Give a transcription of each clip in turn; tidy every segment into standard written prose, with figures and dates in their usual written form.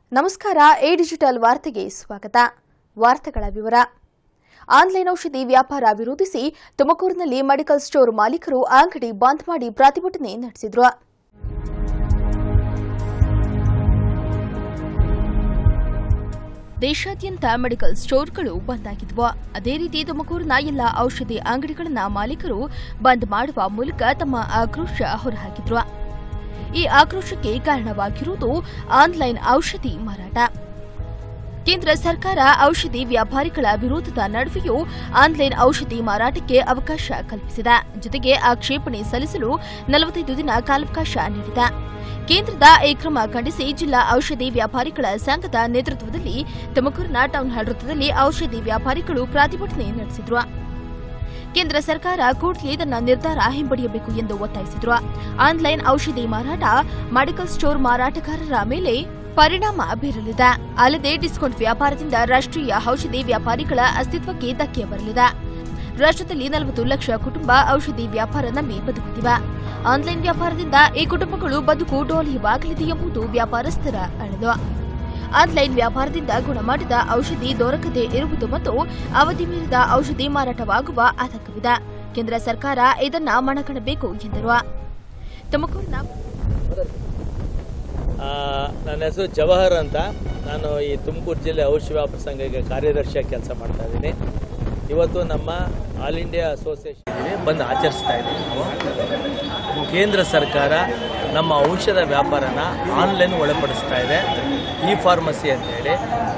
ನಮಸ್ಕಾರ. A digital ವಾರ್ತೆಗೆ ಸ್ವಾಗತ. ವಾರ್ತೆಗಳ ವಿವರ. ಆನ್ಲೈನ್ ಔಷಧಿ ವ್ಯಾಪಾರ ವಿರೋಧಿಸಿ ತುಮಕೂರಿನಲ್ಲಿ ಮೆಡಿಕಲ್ ಸ್ಟೋರ್ ಮಾಲೀಕರು ಅಂಗಡಿ ಬಂದ್ ಮಾಡಿ ಪ್ರತಿಭಟನೆ ನಡೆಸಿದರು. ದೇಶಾದ್ಯಂತ ಮೆಡಿಕಲ್ ಸ್ಟೋರ್ಗಳು ಬಂದ್ ಆಗಿದ್ವು. ಅದೇ ರೀತಿ ತುಮಕೂರಿನ ಎಲ್ಲ ಔಷಧಿ ಅಂಗಡಿಗಳನ್ನು ಮಾಲೀಕರು ಬಂದ್ ಮಾಡುವ ಮೂಲಕ ತಮ್ಮ ಆಕ್ರೋಶ ಹೊರಹಾಕಿದ್ರು. ಈ ಆಕ್ರೋಶಕ್ಕೆ ಕಾರಣವಾಗಿರುವುದು ಆನ್ಲೈನ್ ಔಷಧಿ ಮಾರಾಟ. ಕೇಂದ್ರ ಸರ್ಕಾರ ಔಷಧಿ ವ್ಯಾಪಾರಿಗಳ ವಿರೋಧದ ನಡುವೆಯೂ ಆನ್ಲೈನ್ ಔಷಧಿ ಮಾರಾಟಕ್ಕೆ ಅವಕಾಶ ಕಲ್ಪಿಸಿದೆ. ಜೊತೆಗೆ ಆಕ್ಷೇಪಣೆ ಸಲ್ಲಿಸಲು 45 ದಿನ ಕಾಲಾವಕಾಶ ನೀಡಿದೆ. ಕೇಂದ್ರದ ಈ ಕ್ರಮ ಖಂಡಿಸಿ ಜಿಲ್ಲಾ ಔಷಧಿ ವ್ಯಾಪಾರಿಗಳ ಸಂಘದ ನೇತೃತ್ವದಲ್ಲಿ ತುಮಕೂರಿನ ಟೌನ್ ಹಾಲ್ ವೃತ್ತದಲ್ಲಿ ಔಷಧಿ ವ್ಯಾಪಾರಿಗಳು ಪ್ರತಿಭಟನೆ ನಡೆಸಿದರು. ಕೇಂದ್ರ ಸರ್ಕಾರ ಕೂಡಲೇ ತನ್ನ ನಿರ್ಧಾರ ಹಿಂಪಡೆಯಬೇಕು ಎಂದು ಒತ್ತಾಯಿಸಿದರು. ಆನ್ಲೈನ್ ಔಷಧಿ ಮಾರಾಟ ಮೆಡಿಕಲ್ ಸ್ಟೋರ್ ಮಾರಾಟಗಾರರ ಮೇಲೆ ಪರಿಣಾಮ ಬೀರಲಿದೆ. ಅಲ್ಲದೆ ಡಿಸ್ಕೌಂಟ್ ವ್ಯಾಪಾರದಿಂದ ರಾಷ್ಟ್ರೀಯ ಔಷಧಿ ವ್ಯಾಪಾರಿಗಳ ಅಸ್ತಿತ್ವಕ್ಕೆ ಧಕ್ಕೆ ಬರಲಿದೆ. ರಾಜ್ಯದಲ್ಲಿ 40 ಲಕ್ಷ ಕುಟುಂಬ ಔಷಧಿ ವ್ಯಾಪಾರ ನಂಬಿ ಬದುಕುತ್ತಿವೆ. ಆನ್ಲೈನ್ ವ್ಯಾಪಾರದಿಂದ ಈ ಕುಟುಂಬಗಳು ಬದುಕು ಡೋಲಿಯವಾಗಲಿದೆ ಎಂಬುದು ವ್ಯಾಪಾರಸ್ಥರ ಅಳಲು. ಆನ್ಲೈನ್ ವ್ಯಾಪಾರದಿಂದ ಗುಣಮಟ್ಟದ ಔಷಧಿ ದೊರಕದೇ ಇರುವುದು ಮತ್ತು ಅವಧಿ ಮೀರಿದ ಔಷಧಿ ಮಾರಾಟವಾಗುವ ಆತಂಕವಿದೆ. ಕೇಂದ್ರ ಸರ್ಕಾರ ಇದನ್ನು ಮನಗಣಬೇಕು ಎಂದರು. ತುಮಕೂರಿನ ನನ್ನ ಹೆಸರು ಜವಾಹರ್ ಅಂತ. ನಾನು ಈ ತುಮಕೂರು ಜಿಲ್ಲೆ ಔಷಧಿ ವ್ಯಾಪಾರ ಸಂಘಕ್ಕೆ ಕಾರ್ಯದರ್ಶಿಯಾಗಿ ಕೆಲಸ ಮಾಡ್ತಾ ಇದ್ದೀನಿ. ಇವತ್ತು ನಮ್ಮ ಆಲ್ ಇಂಡಿಯಾ ಅಸೋಸಿಯೇಷನ್ ಬಂದು ಆಚರಿಸ್ತಾ ಇದ್ದೀವಿ. ಕೇಂದ್ರ ಸರ್ಕಾರ ನಮ್ಮ ಔಷಧ ವ್ಯಾಪಾರನ ಆನ್ಲೈನ್ ಒಳಪಡಿಸ್ತಾ ಇದೆ. ಇ ಫಾರ್ಮಸಿ ಅಂತೇಳಿ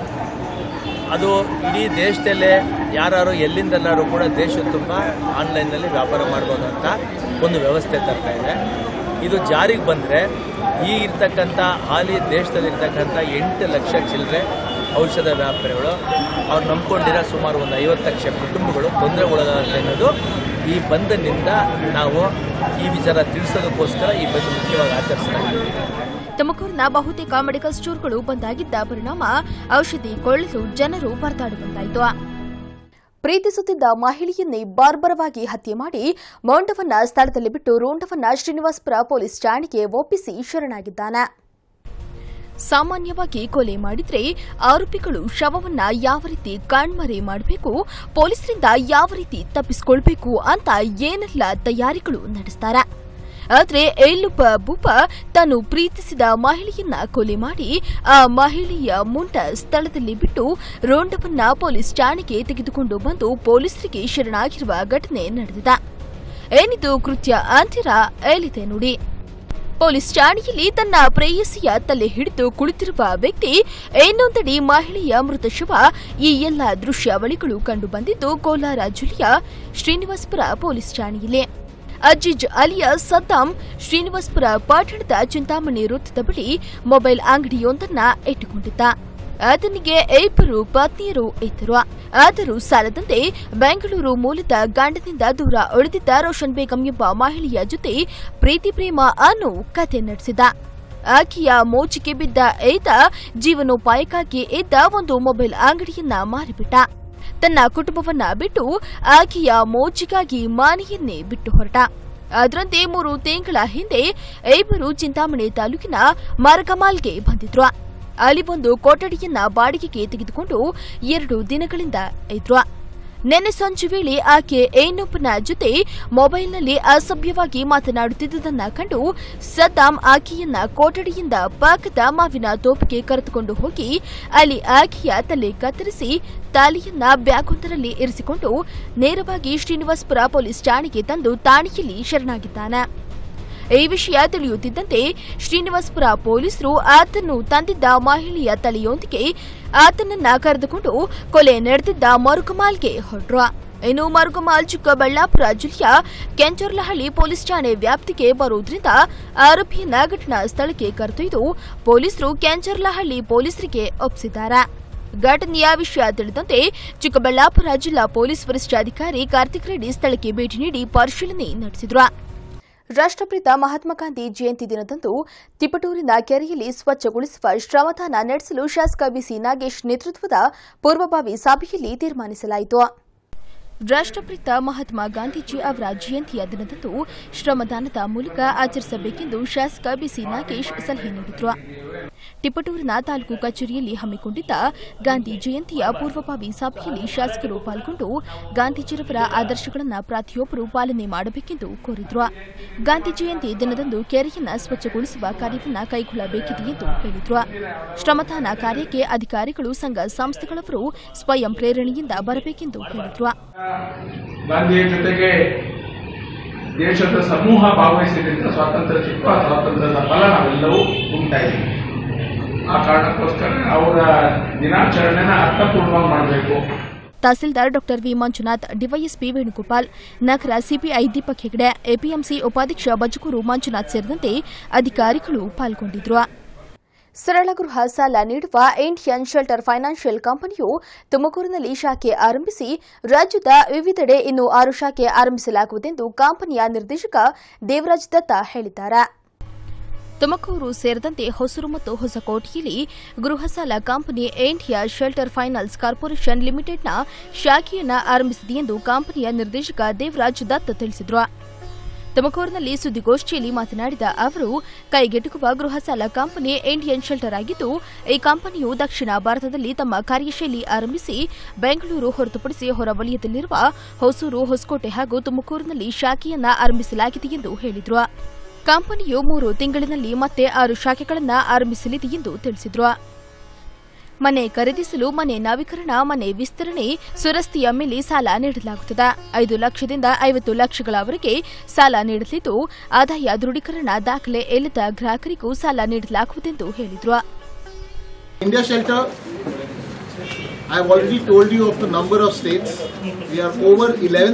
ಅದು ಇಡೀ ದೇಶದಲ್ಲೇ ಯಾರು ಎಲ್ಲಿಂದೆಲ್ಲರೂ ಕೂಡ ದೇಶದ ತುಂಬ ಆನ್ಲೈನ್ನಲ್ಲಿ ವ್ಯಾಪಾರ ಮಾಡ್ಬೋದು ಅಂತ ಒಂದು ವ್ಯವಸ್ಥೆ ತರ್ತಾ ಇದೆ. ಇದು ಜಾರಿಗೆ ಬಂದರೆ ಈ ಇರ್ತಕ್ಕಂಥ ಹಾಲಿ ದೇಶದಲ್ಲಿರ್ತಕ್ಕಂಥ 8 ಲಕ್ಷ ಚಿಲ್ಲರೆ ಔಷಧ ವ್ಯಾಪಾರಿಗಳು ಅವ್ರು ನಂಬ್ಕೊಂಡಿರೋ ಸುಮಾರು ಒಂದು 50 ಲಕ್ಷ ಕುಟುಂಬಗಳು ತೊಂದರೆಗೊಳಗಾಗುತ್ತೆ ಅನ್ನೋದು ಈ ಬಂಧನಿಂದ ನಾವು ಈ ವಿಚಾರ ತಿಳಿಸೋದಕ್ಕೋಸ್ಕರ ಈ ಬಂದ್ ಮುಖ್ಯವಾಗಿ ಆಚರಿಸ್ತಾ ಇದ್ದೀವಿ. ತುಮಕೂರಿನ ಬಹುತೇಕ ಮೆಡಿಕಲ್ ಸ್ಟೋರ್ಗಳು ಬಂದಾಗಿದ್ದ ಪರಿಣಾಮ ಔಷಧಿ ಕೊಳ್ಳಲು ಜನರು ಪರದಾಡುವಂತಾಯಿತು. ಪ್ರೀತಿಸುತ್ತಿದ್ದ ಮಹಿಳೆಯನ್ನೇ ಬಾರ್ಬರವಾಗಿ ಹತ್ಯೆ ಮಾಡಿ ಮೊಂಡವನ್ನ ಸ್ಥಳದಲ್ಲಿ ಬಿಟ್ಟು ರೋಂಡವನ್ನ ಶ್ರೀನಿವಾಸಪುರ ಪೊಲೀಸ್ ಠಾಣೆಗೆ ಒಪ್ಪಿಸಿ ಶರಣಾಗಿದ್ದಾನೆ. ಸಾಮಾನ್ಯವಾಗಿ ಕೊಲೆ ಮಾಡಿದ್ರೆ ಆರೋಪಿಗಳು ಶವವನ್ನ ಯಾವ ರೀತಿ ಕಣ್ಮರೆ ಮಾಡಬೇಕು, ಪೊಲೀಸರಿಂದ ಯಾವ ರೀತಿ ತಪ್ಪಿಸಿಕೊಳ್ಬೇಕು ಅಂತ ಏನೆಲ್ಲ ತಯಾರಿಗಳು ನಡೆಸ್ತಾರೆ. ಆದರೆ ಏಲುಬ್ಬ ಭೂಪ ತಾನು ಪ್ರೀತಿಸಿದ ಮಹಿಳೆಯನ್ನ ಕೊಲೆ ಮಾಡಿ ಆ ಮಹಿಳೆಯ ಮುಂಡ ಸ್ಥಳದಲ್ಲಿ ಬಿಟ್ಟು ರೋಂಡವನ್ನ ಪೊಲೀಸ್ ಠಾಣೆಗೆ ತೆಗೆದುಕೊಂಡು ಬಂದು ಪೊಲೀಸರಿಗೆ ಶರಣಾಗಿರುವ ಘಟನೆ ನಡೆದಿದೆ. ಏನಿದು ಕೃತ್ಯ ಅಂತೀರಾ? ಹೇಳಿದೆ ನೋಡಿ. ಪೊಲೀಸ್ ಠಾಣೆಯಲ್ಲಿ ತನ್ನ ಪ್ರೇಯಸಿಯ ತಲೆ ಹಿಡಿದು ಕುಳಿತಿರುವ ವ್ಯಕ್ತಿ ಇನ್ನೊಂದೆಡೆ ಮಹಿಳೆಯ ಮೃತ ಶವ. ಈ ಎಲ್ಲ ದೃಶ್ಯಾವಳಿಗಳು ಕಂಡುಬಂದಿದ್ದು ಕೋಲಾರ ಜಿಲ್ಲೆಯ ಶ್ರೀನಿವಾಸಪುರ ಪೊಲೀಸ್ ಠಾಣೆಯಲ್ಲಿ. ಅಜೀಜ್ ಅಲಿಯಾಸ್ ಸದ್ದಾಂ ಶ್ರೀನಿವಾಸಪುರ ಪಟ್ಟಣದ ಚಿಂತಾಮಣಿ ವೃತ್ತದ ಬಳಿ ಮೊಬೈಲ್ ಅಂಗಡಿಯೊಂದನ್ನ ಇಟ್ಟುಕೊಂಡಿದ್ದ. ಆತನಿಗೆ 2 ಪತ್ನಿಯರು ಇದ್ದರು. ಆದರೂ ಸಾಲದಂತೆ ಬೆಂಗಳೂರು ಮೂಲದ ಗಂಡನಿಂದ ದೂರ ಉಳಿದಿದ್ದ ರೋಷನ್ ಬೇಗಂ ಎಂಬ ಮಹಿಳೆಯ ಜೊತೆ ಪ್ರೀತಿ ಪ್ರೇಮ ಅನ್ನೋ ಕತೆ ನಡೆಸಿದ. ಆಕೆಯ ಮೋಜಿಗೆ ಬಿದ್ದ ಈತ ಜೀವನೋಪಾಯಕ್ಕಾಗಿ ಇದ್ದ ಒಂದು ಮೊಬೈಲ್ ಅಂಗಡಿಯನ್ನ ಮಾರಿಬಿಟ್ಟ. ತನ್ನ ಕುಟುಂಬವನ್ನ ಬಿಟ್ಟು ಆಕೆಯ ಮೋಜಿಗಾಗಿ ಮನೆಯನ್ನೇ ಬಿಟ್ಟು ಹೊರಟ. ಅದರಂತೆ 3 ತಿಂಗಳ ಹಿಂದೆ ಇಬ್ಬರು ಚಿಂತಾಮಣಿ ತಾಲೂಕಿನ ಮರಗಮಾಲ್ಗೆ ಬಂದಿದ್ರು. ಅಲ್ಲಿ ಒಂದು ಕೊಠಡಿಯನ್ನ ಬಾಡಿಗೆಗೆ ತೆಗೆದುಕೊಂಡು 2 ದಿನಗಳಿಂದ ಇದ್ರು. ನಿನ್ನೆ ಸಂಜೆ ವೇಳೆ ಆಕೆ ಇನ್ನೊಬ್ಬನ ಜೊತೆ ಮೊಬೈಲ್ನಲ್ಲಿ ಅಸಭ್ಯವಾಗಿ ಮಾತನಾಡುತ್ತಿದ್ದುದನ್ನ ಕಂಡು ಸದ್ದಾಂ ಆಕೆಯನ್ನ ಕೊಠಡಿಯಿಂದ ಪಕ್ಕದ ಮಾವಿನ ತೋಪಿಗೆ ಕರೆದುಕೊಂಡು ಹೋಗಿ ಅಲ್ಲಿ ಆಕೆಯ ತಲೆ ಕತ್ತರಿಸಿ ತಾಲಿಯನ್ನ ಬ್ಯಾಗೊಂದರಲ್ಲಿ ಇರಿಸಿಕೊಂಡು ನೇರವಾಗಿ ಶ್ರೀನಿವಾಸಪುರ ಪೊಲೀಸ್ ಠಾಣೆಗೆ ತಂದು ಠಾಣೆಯಲ್ಲಿ ಶರಣಾಗಿದ್ದಾನೆ. ಈ ವಿಷಯ ತಿಳಿಯುತ್ತಿದ್ದಂತೆ ಶ್ರೀನಿವಾಸಪುರ ಪೊಲೀಸರು ಆತನ್ನು ತಂದಿದ್ದ ಮಹಿಳೆಯ ತಲೆಯೊಂದಿಗೆ ಆತನನ್ನ ಕರೆದುಕೊಂಡು ಕೊಲೆ ನಡೆದಿದ್ದ ಮರುಗಮಾಲ್ಗೆ ಹೊರಟ್ರು. ಇನ್ನು ಮರುಗಮಾಲ್ ಚಿಕ್ಕಬಳ್ಳಾಪುರ ಜಿಲ್ಲೆಯ ಕೆಂಚರ್ಲಹಳ್ಳಿ ಪೊಲೀಸ್ ಠಾಣೆ ವ್ಯಾಪ್ತಿಗೆ ಬರುವುದರಿಂದ ಆರೋಪಿಯನ್ನ ಘಟನಾ ಸ್ಥಳಕ್ಕೆ ಕರೆದೊಯ್ದು ಪೊಲೀಸರು ಕೆಂಚರ್ಲಹಳ್ಳಿ ಪೊಲೀಸರಿಗೆ ಒಪ್ಪಿಸಿದ್ದಾರೆ. ಘಟನೆಯ ವಿಷಯ ತಿಳಿದಂತೆ ಚಿಕ್ಕಬಳ್ಳಾಪುರ ಜಿಲ್ಲಾ ಪೊಲೀಸ್ ವರಿಷ್ಠಾಧಿಕಾರಿ ಕಾರ್ತಿಕ್ ರೆಡ್ಡಿ ಸ್ಥಳಕ್ಕೆ ಭೇಟಿ ನೀಡಿ ಪರಿಶೀಲನೆ ನಡೆಸಿದರು. ರಾಷ್ಟ್ರಪಿತ ಮಹಾತ್ಮ ಗಾಂಧಿ ಜಯಂತಿ ದಿನದಂದು ತಿಪಟೂರಿನ ಕೆರೆಯಲ್ಲಿ ಸ್ವಚ್ಛಗೊಳಿಸುವ ಶ್ರಮದಾನ ನಡೆಸಲು ಶಾಸಕ ಬಿಸಿ ನಾಗೇಶ್ ನೇತೃತ್ವದ ಪೂರ್ವಭಾವಿ ಸಭೆಯಲ್ಲಿ ತೀರ್ಮಾನಿಸಲಾಯಿತು. ರಾಷ್ಟ್ರಪಿತ ಮಹಾತ್ಮ ಗಾಂಧೀಜಿ ಅವರ ಜಯಂತಿಯ ದಿನದಂದು ಶ್ರಮದಾನದ ಮೂಲಕ ಆಚರಿಸಬೇಕೆಂದು ಶಾಸಕ ಬಿಸಿ ನಾಗೇಶ್ ಸಲಹೆ ನೀಡಿದರು. ತಿಪಟೂರಿನ ತಾಲೂಕು ಕಚೇರಿಯಲ್ಲಿ ಹಮ್ಮಿಕೊಂಡಿದ್ದ ಗಾಂಧಿ ಜಯಂತಿಯ ಪೂರ್ವಭಾವಿ ಸಭೆಯಲ್ಲಿ ಶಾಸಕರು ಪಾಲ್ಗೊಂಡು ಗಾಂಧೀಜಿರವರ ಆದರ್ಶಗಳನ್ನು ಪ್ರತಿಯೊಬ್ಬರು ಪಾಲನೆ ಮಾಡಬೇಕೆಂದು ಕೋರಿದರು. ಗಾಂಧಿ ಜಯಂತಿ ದಿನದಂದು ಕೆರೆಯನ್ನು ಸ್ವಚ್ಛಗೊಳಿಸುವ ಕಾರ್ಯವನ್ನು ಕೈಗೊಳ್ಳಬೇಕಿದೆ ಎಂದು ಹೇಳಿದರು. ಶ್ರಮದಾನ ಕಾರ್ಯಕ್ಕೆ ಅಧಿಕಾರಿಗಳು, ಸಂಘ ಸಂಸ್ಥೆಗಳವರು ಸ್ವಯಂ ಪ್ರೇರಣೆಯಿಂದ ಬರಬೇಕೆಂದು ಹೇಳಿದರು. ಗಾಂಧಿಯ ಜೊತೆಗೆ ದೇಶದ ಸಮೂಹ ಭಾಗವಹಿಸಿದ್ದರಿಂದ ಸ್ವಾತಂತ್ರ್ಯ ಸಿಕ್ಕ ಸ್ವಾತಂತ್ರ್ಯದ ಫಲ ನಾವೆಲ್ಲವೂ ಉಂಟಾಯಿತು. ಆ ಕಾರಣಕ್ಕೋಸ್ಕರ ಅವರ ದಿನಾಚರಣೆನ ಅರ್ಥಪೂರ್ಣವಾಗಿ ಮಾಡಬೇಕು. ತಹಸೀಲ್ದಾರ್ ಡಾ ವಿ ಮಂಜುನಾಥ್, ಡಿವೈಎಸ್ಪಿ ವೇಣುಗೋಪಾಲ್, ನಗರ ಸಿಪಿಐ ದೀಪಕ್ ಹೆಗಡೆ, ಎಪಿಎಂಸಿ ಉಪಾಧ್ಯಕ್ಷ ಬಜಗೂರು ಮಂಜುನಾಥ್ ಸೇರಿದಂತೆ ಅಧಿಕಾರಿಗಳು ಪಾಲ್ಗೊಂಡಿದ್ದರು. ಸರಳಗೃಹ ಸಾಲ ನೀಡುವ ಇಂಡಿಯನ್ ಶೆಲ್ಟರ್ ಫೈನಾನ್ಷಿಯಲ್ ಕಂಪನಿಯು ತುಮಕೂರಿನಲ್ಲಿ ಶಾಖೆ ಆರಂಭಿಸಿ ರಾಜ್ಯದ ವಿವಿಧೆಡೆ ಇನ್ನೂ 6 ಶಾಖೆ ಆರಂಭಿಸಲಾಗುವುದೆಂದು ಕಂಪನಿಯ ನಿರ್ದೇಶಕ ದೇವರಾಜ್ ದತ್ತ ಹೇಳಿದ್ದಾರೆ. ತುಮಕೂರು ಸೇರಿದಂತೆ ಹೊಸೂರು ಮತ್ತು ಹೊಸಕೋಟೆಯಲ್ಲಿ ಗೃಹ ಸಾಲ company India Shelter Finance Corporation ಲಿಮಿಟೆಡ್ನ ಶಾಖೆಯನ್ನು ಆರಂಭಿಸಿದೆ ಎಂದು ಕಂಪನಿಯ ನಿರ್ದೇಶಕ ದೇವರಾಜ್ ದತ್ ತಿಳಿಸಿದರು. ತುಮಕೂರಿನಲ್ಲಿ ಸುದ್ದಿಗೋಷ್ಠಿಯಲ್ಲಿ ಮಾತನಾಡಿದ ಅವರು, ಕೈಗೆಟುಕುವ ಗೃಹ ಸಾಲ ಕಂಪನಿ ಇಂಡಿಯನ್ ಶೆಲ್ಟರ್ ಆಗಿದ್ದು, ಈ ಕಂಪನಿಯು ದಕ್ಷಿಣ ಭಾರತದಲ್ಲಿ ತಮ್ಮ ಕಾರ್ಯಶೈಲಿ ಆರಂಭಿಸಿ ಬೆಂಗಳೂರು ಹೊರತುಪಡಿಸಿ ಹೊರವಲಯದಲ್ಲಿರುವ ಹೊಸೂರು, ಹೊಸಕೋಟೆ ಹಾಗೂ ತುಮಕೂರಿನಲ್ಲಿ ಶಾಖೆಯನ್ನು ಆರಂಭಿಸಲಾಗಿದೆ ಎಂದು ಹೇಳಿದರು. ಕಂಪನಿಯು 3 ತಿಂಗಳಿನಲ್ಲಿ ಮತ್ತೆ 6 ಶಾಖೆಗಳನ್ನು ಆರಂಭಿಸಲಿದೆ ಎಂದು ತಿಳಿಸಿದರು. ಮನೆ ಖರೀದಿಸಲು ಮನೆ ನವೀಕರಣ, ಮನೆ ವಿಸ್ತರಣೆ, ಸುರಸ್ತಿಯ ಮೇಲೆ ಸಾಲ ನೀಡಲಾಗುತ್ತದೆ. 5 ಲಕ್ಷದಿಂದ 50 ಲಕ್ಷಗಳವರೆಗೆ ಸಾಲ ನೀಡಲಿದ್ದು, ಆದಾಯ ದೃಢೀಕರಣ ದಾಖಲೆ ಇಲ್ಲದ ಗ್ರಾಹಕರಿಗೂ ಸಾಲ ನೀಡಲಾಗುವುದೆಂದು ಹೇಳಿದರು. India Shelter, I have already told you of the number of states. We are over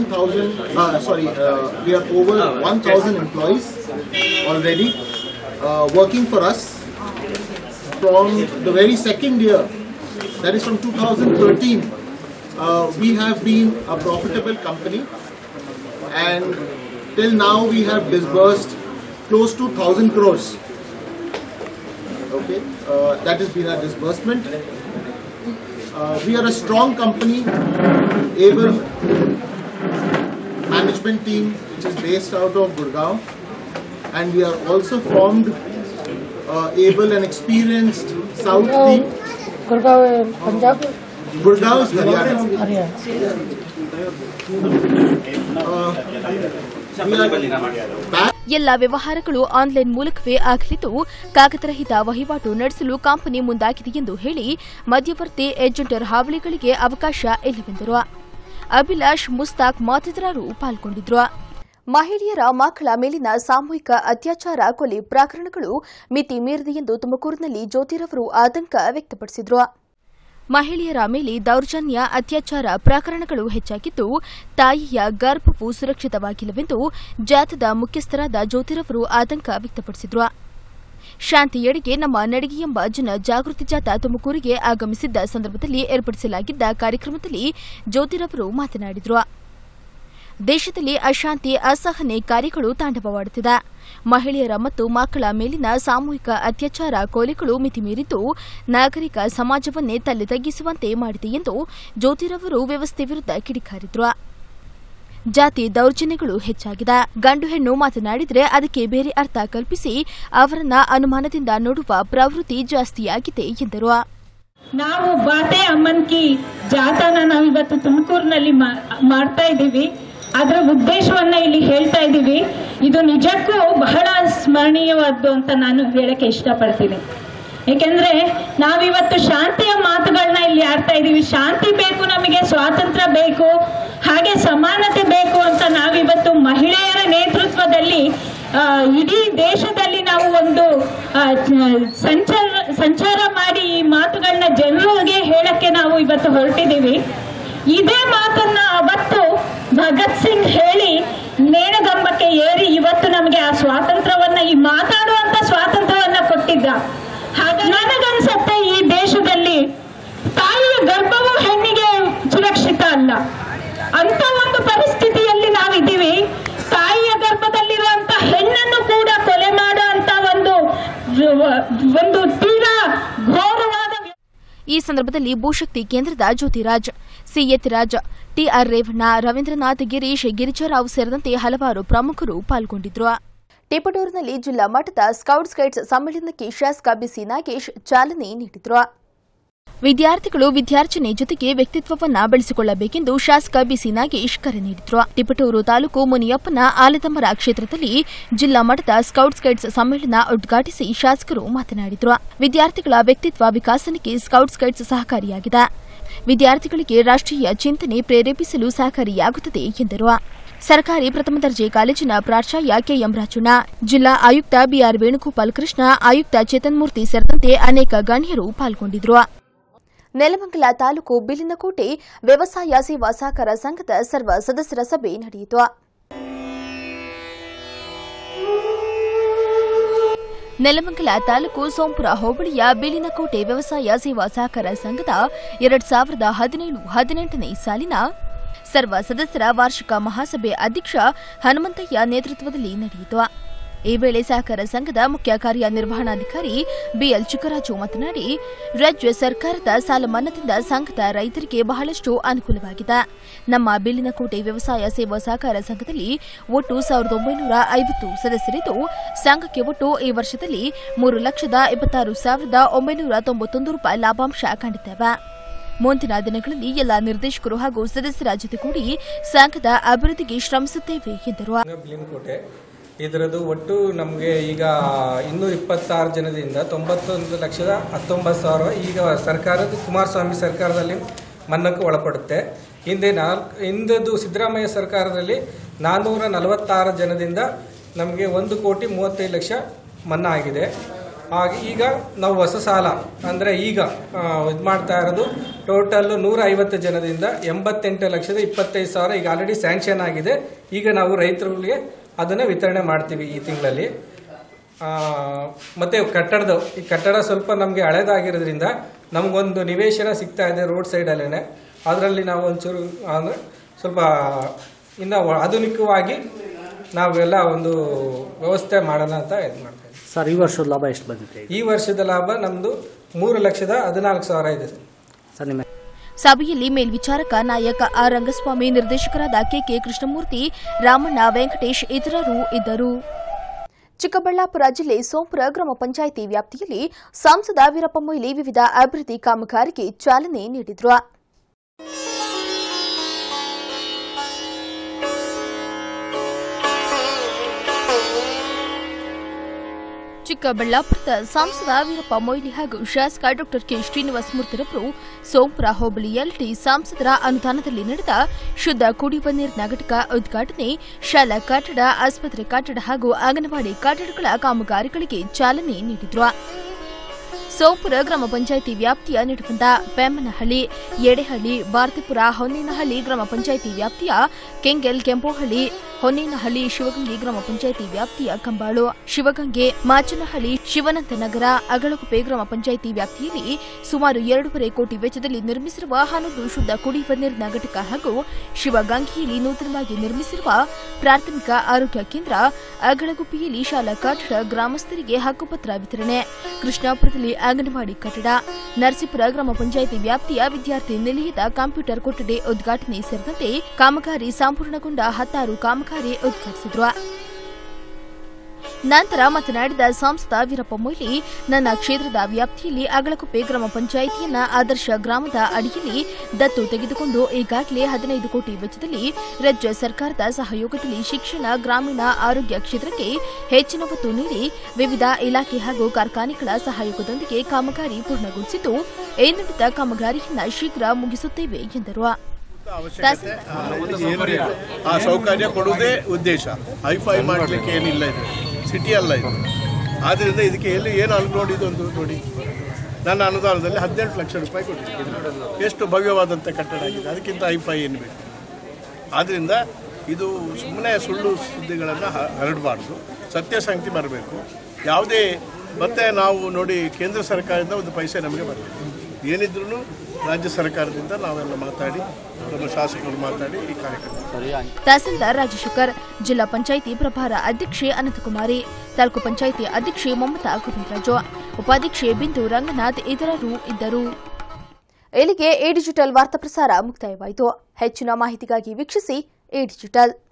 1,000 employees already working for us. From the very second year, that is from 2013, we have been a profitable company, and till now we have disbursed close to 1,000 crores. Okay, that has been our disbursement. We are a strong company, able management team which is based out of Gurgaon, and we are also formed able and experienced South team. Gurgaon, Punjab. Gurgaon is Haryana. ಎಲ್ಲ ವ್ಯವಹಾರಗಳು online ಮೂಲಕವೇ ಆಗಲಿದ್ದು, ಕಾಗದರಹಿತ ವಹಿವಾಟು ನಡೆಸಲು company ಮುಂದಾಗಿದೆ ಎಂದು ಹೇಳಿ ಮಧ್ಯವರ್ತಿ ಏಜೆಂಟರ್ ಹಾವಳಿಗಳಿಗೆ ಅವಕಾಶ ಇಲ್ಲವೆಂದರು. ಅಭಿಲಾಷ್, ಮುಸ್ತಾಕ್ ಮತ್ತಿತರರು ಪಾಲ್ಗೊಂಡಿದ್ದರು. ಮಹಿಳೆಯರ ಮಕ್ಕಳ ಮೇಲಿನ ಸಾಮೂಹಿಕ ಅತ್ಯಾಚಾರ, ಕೊಲೆ ಪ್ರಕರಣಗಳು ಮಿತಿ ಮೀರಿದೆ ಎಂದು ತುಮಕೂರಿನಲ್ಲಿ ಜ್ಯೋತಿರವರು ಆತಂಕ ವ್ಯಕ್ತಪಡಿಸಿದರು. ಮಹಿಳೆಯರ ಮೇಲೆ ದೌರ್ಜನ್ಯ, ಅತ್ಯಾಚಾರ ಪ್ರಕರಣಗಳು ಹೆಚ್ಚಾಗಿದ್ದು, ತಾಯಿಯ ಗರ್ಭವು ಸುರಕ್ಷಿತವಾಗಿಲ್ಲವೆಂದು ಜಾಥಾದ ಮುಖ್ಯಸ್ಥರಾದ ಜ್ಯೋತಿರವರು ಆತಂಕ ವ್ಯಕ್ತಪಡಿಸಿದರು. ಶಾಂತಿಯೆಡೆಗೆ ನಮ್ಮ ನಡಿಗೆ ಎಂಬ ಜನ ಜಾಗೃತಿ ಜಾಥಾ ತುಮಕೂರಿಗೆ ಆಗಮಿಸಿದ್ದ ಸಂದರ್ಭದಲ್ಲಿ ಏರ್ಪಡಿಸಲಾಗಿದ್ದ ಕಾರ್ಯಕ್ರಮದಲ್ಲಿ ಜ್ಯೋತಿರವರು ಮಾತನಾಡಿದರು. ದೇಶದಲ್ಲಿ ಅಶಾಂತಿ, ಅಸಹನೆ ಕಾರ್ಯಗಳು ತಾಂಡವವಾಡುತ್ತಿದೆ. ಮಹಿಳೆಯರ ಮತ್ತು ಮಕ್ಕಳ ಮೇಲಿನ ಸಾಮೂಹಿಕ ಅತ್ಯಾಚಾರ, ಕೊಲೆಗಳು ಮಿತಿಮೀರಿದ್ದು, ನಾಗರಿಕ ಸಮಾಜವನ್ನೇ ತಲೆ ತಗ್ಗಿಸುವಂತೆ ಮಾಡಿದೆ ಎಂದು ಜ್ಯೋತಿರವರು ವ್ಯವಸ್ಥೆ ವಿರುದ್ಧ ಕಿಡಿಕಾರಿದರು. ಜಾತಿ ದೌರ್ಜನ್ಯಗಳು ಹೆಚ್ಚಾಗಿದೆ. ಗಂಡು ಹೆಣ್ಣು ಮಾತನಾಡಿದರೆ ಅದಕ್ಕೆ ಬೇರೆ ಅರ್ಥ ಕಲ್ಪಿಸಿ ಅವರನ್ನ ಅನುಮಾನದಿಂದ ನೋಡುವ ಪ್ರವೃತ್ತಿ ಜಾಸ್ತಿಯಾಗಿದೆ ಎಂದರು. ನಾವು ಬಾತೆ ಅಮ್ಮನ್ ಕಿ ಜಾಥಾನ ನಾವಿವತ್ತು ತುಮಕೂರಿನಲ್ಲಿ ಮಾಡ್ತಾ ಇದ್ದೀವಿ. ಅದರ ಉದ್ದೇಶವನ್ನ ಇಲ್ಲಿ ಹೇಳ್ತಾ ಇದ್ದೀವಿ. ಇದು ನಿಜಕ್ಕೂ ಬಹಳ ಸ್ಮರಣೀಯವಾದ್ದು ಅಂತ ನಾನು ಹೇಳಕ್ಕೆ ಇಷ್ಟಪಡ್ತೀನಿ. ಏಕೆಂದ್ರೆ ನಾವಿವತ್ತು ಶಾಂತಿಯ ಮಾತುಗಳನ್ನ ಇಲ್ಲಿ ಆಡ್ತಾ ಇದ್ದೀವಿ. ಶಾಂತಿ ಬೇಕು, ನಮಗೆ ಸ್ವಾತಂತ್ರ್ಯ ಬೇಕು, ಹಾಗೆ ಸಮಾನತೆ ಬೇಕು ಅಂತ ನಾವಿವತ್ತು ಮಹಿಳೆಯರ ನೇತೃತ್ವದಲ್ಲಿ ಇಡೀ ದೇಶದಲ್ಲಿ ನಾವು ಒಂದು ಸಂಚಾರ ಮಾಡಿ ಈ ಮಾತುಗಳನ್ನ ಜನರಿಗೆ ಹೇಳಕ್ಕೆ ನಾವು ಇವತ್ತು ಹೊರಟಿದ್ದೀವಿ. ಇದೇ ಮಾತನ್ನ ಅವತ್ತು ಭಗತ್ ಸಿಂಗ್ ಹೇಳಿ ನೇಣಗಂಬಕ್ಕೆ ಏರಿ ಇವತ್ತು ನಮಗೆ ಆ ಸ್ವಾತಂತ್ರ್ಯವನ್ನ, ಈ ಮಾತಾಡುವಂತ ಸ್ವಾತಂತ್ರ್ಯವನ್ನ ಕೊಟ್ಟಿದ್ದ. ಹಾಗಾಗಿ ನನಗನ್ಸತ್ತೆ ಈ ದೇಶದಲ್ಲಿ ತಾಯಿಯ ಗರ್ಭವು ಹೆಣ್ಣಿಗೆ ಸುರಕ್ಷಿತ ಅಲ್ಲ. ಅಂತ ಒಂದು ಪರಿಸ್ಥಿತಿಯಲ್ಲಿ ನಾವಿದ್ದೀವಿ. ತಾಯಿಯ ಗರ್ಭದಲ್ಲಿರುವಂತ ಹೆಣ್ಣನ್ನು ಕೂಡ ಕೊಲೆ ಮಾಡುವಂತ ಒಂದು ತೀರಾ ಘೋರವಾದ. ಈ ಸಂದರ್ಭದಲ್ಲಿ ಭೂಶಕ್ತಿ ಕೇಂದ್ರದ ಜ್ಯೋತಿರಾಜ್, ಸಿಯತಿರಾಜ್, ಟಿಆರ್ ರೇವಣ್ಣ, ರವೀಂದ್ರನಾಥ್, ಗಿರೀಶ್, ಗಿರಿಜಾರಾವ್ ಸೇರಿದಂತೆ ಹಲವಾರು ಪ್ರಮುಖರು ಪಾಲ್ಗೊಂಡಿದ್ದರು. ಟಿಪಟೂರಿನಲ್ಲಿ ಜಿಲ್ಲಾ ಮಟ್ಟದ ಸ್ಕೌಟ್ಸ್ ಗೈಡ್ಸ್ ಸಮ್ಮೇಳನಕ್ಕೆ ಶಾಸಕ ಬಿಸಿ ನಾಗೇಶ್ ಚಾಲನೆ ನೀಡಿದರು. ವಿದ್ಯಾರ್ಥಿಗಳು ವಿದ್ಯಾರ್ಜನೆ ಜೊತೆಗೆ ವ್ಯಕ್ತಿತ್ವವನ್ನು ಬೆಳೆಸಿಕೊಳ್ಳಬೇಕೆಂದು ಶಾಸಕ ಬಿಸಿ ನಾಗೇಶ್ ಕರೆ ನೀಡಿದರು. ಟಿಪಟೂರು ತಾಲೂಕು ಮುನಿಯಪ್ಪನ ಆಲದಮರ ಕ್ಷೇತ್ರದಲ್ಲಿ ಜಿಲ್ಲಾ ಮಟ್ಟದ ಸ್ಕೌಟ್ಸ್ ಗೈಡ್ಸ್ ಸಮ್ಮೇಳನ ಉದ್ಘಾಟಿಸಿ ಶಾಸಕರು ಮಾತನಾಡಿದರು. ವಿದ್ಯಾರ್ಥಿಗಳ ವ್ಯಕ್ತಿತ್ವ ವಿಕಾಸನಕ್ಕೆ ಸ್ಕೌಟ್ಸ್ ಗೈಡ್ಸ್ ಸಹಕಾರಿಯಾಗಿದೆ. ವಿದ್ಯಾರ್ಥಿಗಳಿಗೆ ರಾಷ್ಟ್ರೀಯ ಚಿಂತನೆ ಪ್ರೇರೇಪಿಸಲು ಸಹಕಾರಿಯಾಗುತ್ತದೆ ಎಂದರು. ಸರ್ಕಾರಿ ಪ್ರಥಮ ದರ್ಜೆ ಕಾಲೇಜಿನ ಪ್ರಾಚಾರ್ಯ ಕೆಎಂ ರಾಜಣ್ಣ, ಜಿಲ್ಲಾ ಆಯುಕ್ತ ಬಿಆರ್ ವೇಣುಗೋಪಾಲ್ ಕೃಷ್ಣ, ಆಯುಕ್ತ ಚೇತನ್ಮೂರ್ತಿ ಸೇರಿದಂತೆ ಅನೇಕ ಗಣ್ಯರು ಪಾಲ್ಗೊಂಡಿದ್ದರು. ನೆಲಮಂಗಲ ತಾಲೂಕು ಬಿಲಿನಕೋಟೆ ವ್ಯವಸಾಯ ಸೇವಾ ಸಹಕಾರ ಸಂಘದ ಸರ್ವ ಸದಸ್ಯರ ಸಭೆ ನಡೆಯಿತು. ನೆಲಮಂಗಲ ತಾಲೂಕು ಸೋಂಪುರ ಹೋಬಳಿಯ ಬಿಲಿನಕೋಟೆ ವ್ಯವಸಾಯ ಸೇವಾ ಸಹಕಾರ ಸಂಘದ 2017-18ನೇ ಸಾಲಿನ ಸರ್ವ ಸದಸ್ಯರ ವಾರ್ಷಿಕ ಮಹಾಸಭೆ ಅಧ್ಯಕ್ಷ ಹನುಮಂತಯ್ಯ ನೇತೃತ್ವದಲ್ಲಿ ನಡೆಯಿತು. ಈ ವೇಳೆ ಸಹಕಾರ ಸಂಘದ ಮುಖ್ಯ ಕಾರ್ಯನಿರ್ವಹಣಾಧಿಕಾರಿ ಬಿಎಲ್ ಚಿಕ್ಕರಾಜು ಮಾತನಾಡಿ, ರಾಜ್ಯ ಸರ್ಕಾರದ ಸಾಲ ಮನ್ನಾದಿಂದ ಸಂಘದ ರೈತರಿಗೆ ಬಹಳಷ್ಟು ಅನುಕೂಲವಾಗಿದೆ. ನಮ್ಮ ಬಿಲಿನಕೋಟೆ ವ್ಯವಸಾಯ ಸೇವಾ ಸಹಕಾರ ಸಂಘದಲ್ಲಿ ಒಟ್ಟು 1950 ಸದಸ್ಯರಿದ್ದು, ಸಂಘಕ್ಕೆ ಒಟ್ಟು ಈ ವರ್ಷದಲ್ಲಿ 3,26,991 ರೂಪಾಯಿ ಲಾಭಾಂಶ ಕಂಡಿದ್ದೇವೆ. ಮುಂದಿನ ದಿನಗಳಲ್ಲಿ ಎಲ್ಲ ನಿರ್ದೇಶಕರು ಹಾಗೂ ಸದಸ್ಯರ ಜೊತೆಗೂಡಿ ಸಂಘದ ಅಭಿವೃದ್ಧಿಗೆ ಶ್ರಮಿಸುತ್ತೇವೆ ಎಂದರು. ಇದರದ್ದು ಒಟ್ಟು ನಮಗೆ ಈಗ 226 ಜನದಿಂದ 91,19,000 ಈಗ ಸರ್ಕಾರದ ಕುಮಾರಸ್ವಾಮಿ ಸರ್ಕಾರದಲ್ಲಿ ಮನ್ನಕ್ಕೆ ಒಳಪಡುತ್ತೆ. ಹಿಂದೆದು ಸಿದ್ದರಾಮಯ್ಯ ಸರ್ಕಾರದಲ್ಲಿ 446 ಜನದಿಂದ ನಮಗೆ 1,35,00,000 ಮನ್ನಾ ಆಗಿದೆ. ಹಾಗೆ ಈಗ ನಾವು ಹೊಸ ಸಾಲ ಅಂದರೆ ಈಗ ಇದು ಮಾಡ್ತಾ ಇರೋದು ಟೋಟಲ್ 150 ಜನದಿಂದ 88,25,000 ಈಗ ಆಲ್ರೆಡಿ ಸ್ಯಾಂಕ್ಷನ್ ಆಗಿದೆ. ಈಗ ನಾವು ರೈತರುಗಳಿಗೆ ಅದನ್ನು ವಿತರಣೆ ಮಾಡ್ತೀವಿ ಈ ತಿಂಗಳಲ್ಲಿ. ಮತ್ತು ಈ ಕಟ್ಟಡ ಸ್ವಲ್ಪ ನಮಗೆ ಹಳೇದಾಗಿರೋದ್ರಿಂದ ನಮಗೊಂದು ನಿವೇಶನ ಸಿಗ್ತಾ ಇದೆ ರೋಡ್ ಸೈಡಲ್ಲೇ. ಅದರಲ್ಲಿ ನಾವು ಒಂಚೂರು ಅಂದರೆ ಸ್ವಲ್ಪ ಇನ್ನು ಆಧುನಿಕವಾಗಿ ನಾವೆಲ್ಲ ಒಂದು ವ್ಯವಸ್ಥೆ ಮಾಡೋಣ ಅಂತ ಇದು ಮಾಡ್ತಾ ಇದ್ದೀವಿ. ಸರ್, ಈ ವರ್ಷದ ಲಾಭ ಎಷ್ಟು ಬಂದಿದೆ? ಈ ವರ್ಷದ ಲಾಭ ನಮ್ಮದು 3,14,000 ಇದೆ ಸರ್. ನಿಮ್ಮ ಸಭೆಯಲ್ಲಿ ಮೇಲ್ವಿಚಾರಕ ನಾಯಕ ಆರ್ ರಂಗಸ್ವಾಮಿ, ನಿರ್ದೇಶಕರಾದ ಕೆಕೆ ಕೃಷ್ಣಮೂರ್ತಿ, ರಾಮಣ್ಣ, ವೆಂಕಟೇಶ್ ಇತರರು ಇದ್ದರು. ಚಿಕ್ಕಬಳ್ಳಾಪುರ ಜಿಲ್ಲೆ ಸೋಂಪುರ ಗ್ರಾಮ ಪಂಚಾಯಿತಿ ವ್ಯಾಪ್ತಿಯಲ್ಲಿ ಸಂಸದ ವೀರಪ್ಪ ಮೊಯ್ಲಿ ವಿವಿಧ ಅಭಿವೃದ್ಧಿ ಕಾಮಗಾರಿಗೆ ಚಾಲನೆ ನೀಡಿದರು. ಚಿಕ್ಕಬಳ್ಳಾಪುರದ ಸಂಸದ ವೀರಪ್ಪ ಮೊಯ್ಲಿ ಹಾಗೂ ಶಾಸಕ ಡಾ ಕೆ ಶ್ರೀನಿವಾಸ ಮೂರ್ತಿರವರು ಸೋಂಪುರ ಹೋಬಳಿ ಎಲ್ಟಿ ಸಂಸದರ ಅನುದಾನದಲ್ಲಿ ನಡೆದ ಶುದ್ಧ ಕುಡಿಯುವ ನೀರಿನ ಘಟಕ ಉದ್ಘಾಟನೆ, ಶಾಲಾ ಕಟ್ಟಡ, ಆಸ್ಪತ್ರೆ ಕಟ್ಟಡ ಹಾಗೂ ಅಂಗನವಾಡಿ ಕಟ್ಟಡಗಳ ಕಾಮಗಾರಿಗಳಿಗೆ ಚಾಲನೆ ನೀಡಿದರು. ಸೋಂಪುರ ಗ್ರಾಮ ಪಂಚಾಯಿತಿ ವ್ಯಾಪ್ತಿಯ ನಿಡಗುಂದ, ಪೆಮ್ಮನಹಳ್ಳಿ, ಯಡೇಹಳ್ಳಿ, ಭಾರತಿಪುರ, ಹೊನ್ನೇನಹಳ್ಳಿ ಗ್ರಾಮ ಪಂಚಾಯಿತಿ ವ್ಯಾಪ್ತಿಯ ಕೆಂಗೆಲ್, ಕೆಂಪೋಹಳ್ಳಿ, ಹೊನ್ನೇನಹಳ್ಳಿ, ಶಿವಗಂಗೆ ಗ್ರಾಮ ಪಂಚಾಯಿತಿ ವ್ಯಾಪ್ತಿಯ ಕಂಬಾಳು, ಶಿವಗಂಗೆ, ಮಾಚನಹಳ್ಳಿ, ಶಿವನಂತನಗರ, ಅಗಳಕುಪ್ಪೆ ಗ್ರಾಮ ಪಂಚಾಯಿತಿ ವ್ಯಾಪ್ತಿಯಲ್ಲಿ ಸುಮಾರು 2.5 ಕೋಟಿ ವೆಚ್ಚದಲ್ಲಿ ನಿರ್ಮಿಸಿರುವ 11 ಶುದ್ಧ ಕುಡಿಯುವ ನೀರಿನ ಘಟಕ ಹಾಗೂ ಶಿವಗಂಗೆಯಲ್ಲಿ ನೂತನವಾಗಿ ನಿರ್ಮಿಸಿರುವ ಪ್ರಾಥಮಿಕ ಆರೋಗ್ಯ ಕೇಂದ್ರ, ಅಗಳಗುಪ್ಪೆಯಲ್ಲಿ ಶಾಲಾ ಕಟ್ಟಡ, ಗ್ರಾಮಸ್ಥರಿಗೆ ಹಕ್ಕುಪತ್ರ ವಿತರಣೆ, ಕೃಷ್ಣಾಪುರದಲ್ಲಿ ಅಂಗನವಾಡಿ ಕಟ್ಟಡ, ನರಸೀಪುರ ಗ್ರಾಮ ಪಂಚಾಯಿತಿ ವ್ಯಾಪ್ತಿಯ ವಿದ್ಯಾರ್ಥಿ ನಿಲಯದ ಕಂಪ್ಯೂಟರ್ ಕೊಠಡಿ ಉದ್ಘಾಟನೆ ಸೇರಿದಂತೆ ಕಾಮಗಾರಿ ಸಂಪೂರ್ಣಗೊಂಡ 16 ಕಾಮಗಾರಿ ಉದ್ಘಾಟಿಸಿದರು. ನಂತರ ಮಾತನಾಡಿದ ಸಂಸದ ವೀರಪ್ಪ ಮೊಯ್ಲಿ, ನನ್ನ ಕ್ಷೇತ್ರದ ವ್ಯಾಪ್ತಿಯಲ್ಲಿ ಅಗಳಕುಪ್ಪೆ ಗ್ರಾಮ ಪಂಚಾಯಿತಿಯನ್ನ ಆದರ್ಶ ಗ್ರಾಮದ ಅಡಿಯಲ್ಲಿ ದತ್ತು ತೆಗೆದುಕೊಂಡು ಈಗಾಗಲೇ 15 ಕೋಟಿ ವೆಚ್ಚದಲ್ಲಿ ರಾಜ್ಯ ಸರ್ಕಾರದ ಸಹಯೋಗದಲ್ಲಿ ಶಿಕ್ಷಣ, ಗ್ರಾಮೀಣ ಆರೋಗ್ಯ ಕ್ಷೇತ್ರಕ್ಕೆ ಹೆಚ್ಚಿನ ಒತ್ತು ನೀಡಿ ವಿವಿಧ ಇಲಾಖೆ ಹಾಗೂ ಕಾರ್ಖಾನೆಗಳ ಸಹಯೋಗದೊಂದಿಗೆ ಕಾಮಗಾರಿ ಪೂರ್ಣಗೊಳಿಸಿದ್ದು, ಏನುಳಿದ ಕಾಮಗಾರಿಯನ್ನು ಶೀಘ್ರ ಮುಗಿಸುತ್ತೇವೆ ಎಂದರು. ಆ ಸೌಕರ್ಯ ಕೊಡುವುದೇ ಉದ್ದೇಶ. ಹೈಫೈ ಮಾಡಲಿಕ್ಕೆ ಏನಿಲ್ಲ, ಇದು ಸಿಟಿ ಅಲ್ಲ ಇದು. ಆದ್ದರಿಂದ ಇದಕ್ಕೆ ಎಲ್ಲಿ ಏನು ನೋಡಿದ್ದು ಒಂದು ನೋಡಿ, ನನ್ನ ಅನುದಾನದಲ್ಲಿ 18 ಲಕ್ಷ ರೂಪಾಯಿ ಕೊಟ್ಟಿದ್ದೀನಿ. ಎಷ್ಟು ಭವ್ಯವಾದಂಥ ಕಟ್ಟಡ ಆಗಿದೆ, ಅದಕ್ಕಿಂತ ಹೈಫೈ ಏನು ಬೇಕು. ಆದ್ದರಿಂದ ಇದು ಸುಮ್ಮನೆ ಸುಳ್ಳು ಸುದ್ದಿಗಳನ್ನು ಹರಡಬಾರ್ದು, ಸತ್ಯಸಂಗತಿ ಬರಬೇಕು. ಯಾವುದೇ ಮತ್ತೆ ನಾವು ನೋಡಿ ಕೇಂದ್ರ ಸರ್ಕಾರದಿಂದ ಒಂದು ಪೈಸೆ ನಮಗೆ ಬರಬೇಕು. ಏನಿದ್ರೂ ರಾಜ್ಯ ಸರ್ಕಾರದಿಂದ ನಾವೆಲ್ಲ ಮಾತಾಡಿ, ನಮ್ಮ ಶಾಸಕರು ಮಾತಾಡಿ ಈ ಕಾರ್ಯಕ್ರಮ. ತಹಸೀಲ್ದಾರ್ ರಾಜಶೇಖರ್, ಜಿಲ್ಲಾ ಪಂಚಾಯಿತಿ ಪ್ರಭಾರ ಅಧ್ಯಕ್ಷೆ ಅನಂತಕುಮಾರಿ, ತಾಲೂಕು ಪಂಚಾಯಿತಿ ಅಧ್ಯಕ್ಷೆ ಮಮತಾ ಗೋವಿಂದರಾಜು, ಉಪಾಧ್ಯಕ್ಷೆ ಬಿಂದು ರಂಗನಾಥ್ ಇತರರು ಇದ್ದರು. ಇಲ್ಲಿಗೆ ಎ ಡಿಜಿಟಲ್ ವಾರ್ತಾ ಪ್ರಸಾರ ಮುಕ್ತಾಯವಾಯಿತು. ಹೆಚ್ಚಿನ ಮಾಹಿತಿಗಾಗಿ ವೀಕ್ಷಿಸಿ ಎ ಡಿಜಿಟಲ್.